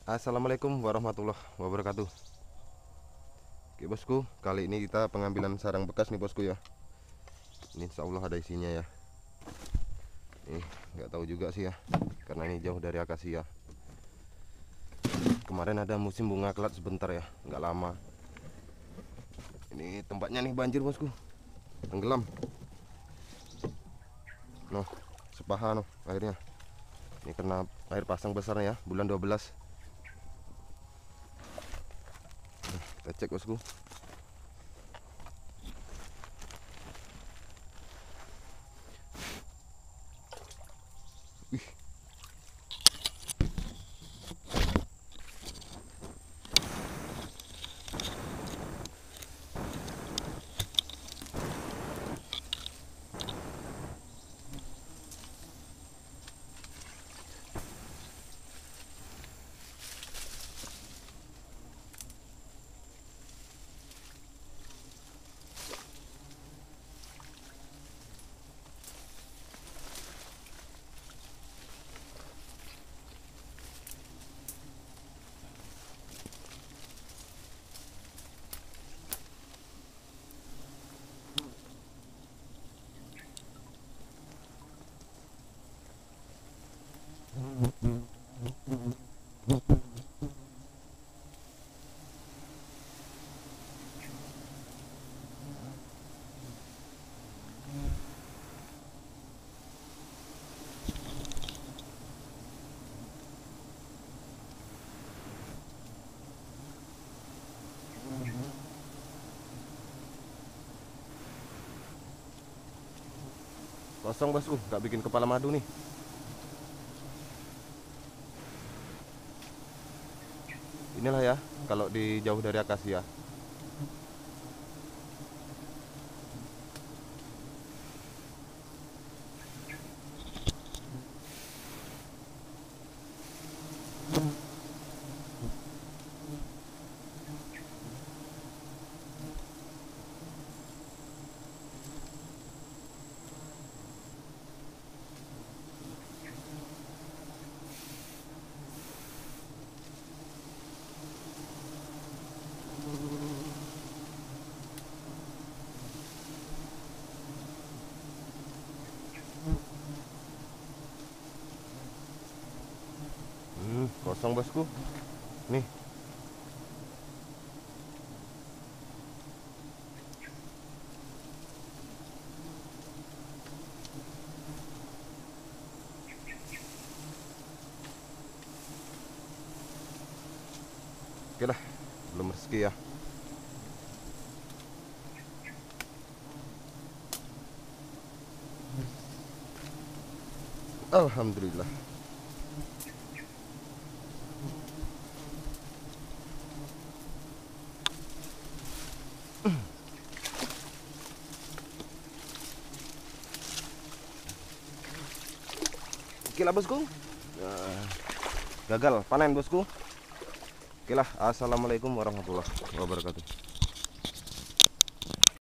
Assalamualaikum warahmatullahi wabarakatuh. Oke bosku, kali ini kita pengambilan sarang bekas nih bosku ya. Ini insya Allah ada isinya ya. Nih nggak tahu juga sih ya, karena ini jauh dari akasia. Kemarin ada musim bunga kelat sebentar ya, nggak lama. Ini tempatnya nih banjir bosku, tenggelam. Noh, sepaha noh airnya. Ini kena air pasang besar ya, bulan 12. Kita cek bosku. Wih, kosong bosku, nggak bikin kepala madu nih. Inilah ya, kalau di jauh dari akasia. Kosong bosku. Nih. Oke lah, belum rezeki ya. Alhamdulillah. Oke lah bosku. Gagal panen bosku. Oke lah, assalamualaikum warahmatullahi wabarakatuh.